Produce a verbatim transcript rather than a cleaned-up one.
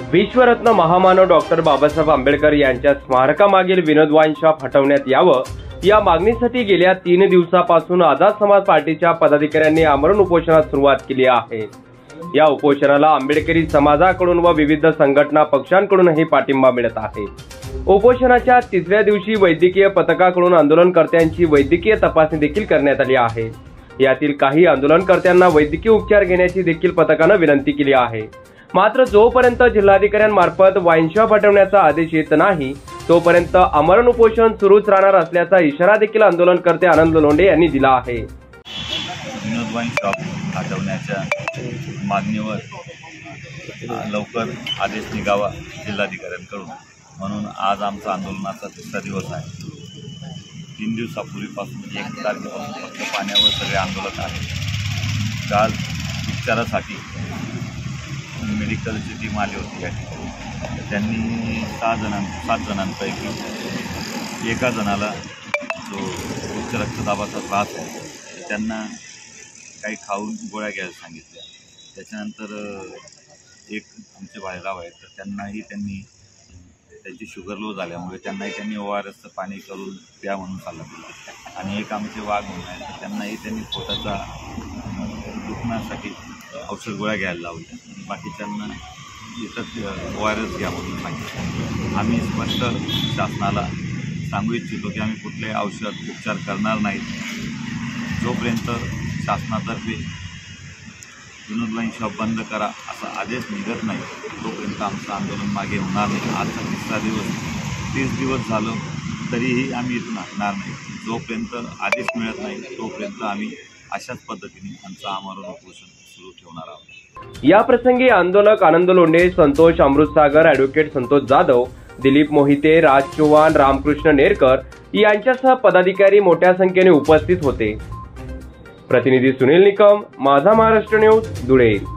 विश्वरत्न महामानव डॉक्टर बाबासाहेब आंबेडकर यांच्या स्मारकामागील विनोद wine shop हटवण्यात यावं या मागणीसाठी गेल्या तीन दिवसापासून आझाद समाज पार्टीच्या पदाधिकाऱ्यांनी आमरण उपोषणास सुरुवात केली आहे। या उपोषणाला आंबेडकरी समाजाकडून व विविध संघटना पक्षांकडूनही पाठिंबा मिळत आहे। उपोषणाच्या तिसऱ्या दिवशी वैद्यकीय पथकाकडून आंदोलनकर्त्यांची वैद्यकीय तपासणी देखील करण्यात आली आहे। यातील काही आंदोलनकर्त्यांना वैद्यकीय उपचार घेण्याची देखील पथकाने विनंती केली आहे। मात्र जोपर्यंत जिल्हाधिकाऱ्यांमार्फत वाईन शॉप हटवण्याचा आदेश येत नाही तोपर्यंत आमरण उपोषण सुरूच राहणार असल्याचा इशारा देखील आंदोलनकर्ते आनंद लोंढे यांनी दिला आहे। विनोद वाईन शॉप हटवण्याच्या मागणीवर लवकर आदेश निघावा जिल्हाधिकाऱ्यांकडून, म्हणून आज आमचा आंदोलनाचा तिसरा दिवस आहे। तीन दिवसापूर्वीपासून एक तारखेपासून फक्त पाण्यावर सगळे आंदोलक आहेत। काल उपचारासाठी मेडिकलची टीम आली होती या ठिकाणी। त्यांनी सहा जणां सात जणांपैकी एका जणाला जो उच्च रक्तदाबाचा त्रास आहे त्यांना काही खाऊन गोळ्या घ्यायला सांगितल्या। त्याच्यानंतर एक आमचे बाहेरगाव आहेत तर त्यांनाही त्यांनी त्यांची शुगर लो झाल्यामुळे त्यांनाही त्यांनी ओ आर एसचं पाणी करून प्या म्हणून सल्ला दिला। आणि एक आमचे वाघ म्हणून आहेत तर त्यांनाही त्यांनी पोटाचा दुखण्यासाठी औषध गोळ्या घ्यायला लावल्या। बाकीच्यांना इथं ओ आर एस घ्या म्हणून सांगितलं। आम्ही स्पष्ट शासनाला सांगू इच्छितो की आम्ही कुठले औषध उपचार करणार नाहीत जोपर्यंत शासनातर्फे विनोद वाईन शॉप बंद करा असा आदेश निघत नाही तोपर्यंत आमचं आंदोलन मागे होणार नाही। आजचा तिसरा दिवस तीस दिवस झालं तरीही आम्ही इथून हटणार नाही। जोपर्यंत आदेश मिळत नाही तोपर्यंत आम्ही अशाच पद्धतीने आमचं आमरण उपोषण सुरू ठेवणार आहोत। या प्रसंगी आंदोलक आनंद लोंढे, संतोष अमृतसागर, ॲडव्होकेट संतोष जाधव, दिलीप मोहिते, राज चव्हाण, रामकृष्ण नेरकर यांच्यासह पदाधिकारी मोठ्या संख्येने उपस्थित होते। प्रतिनिधी सुनील निकम, माझा महाराष्ट्र न्यूज, धुळे।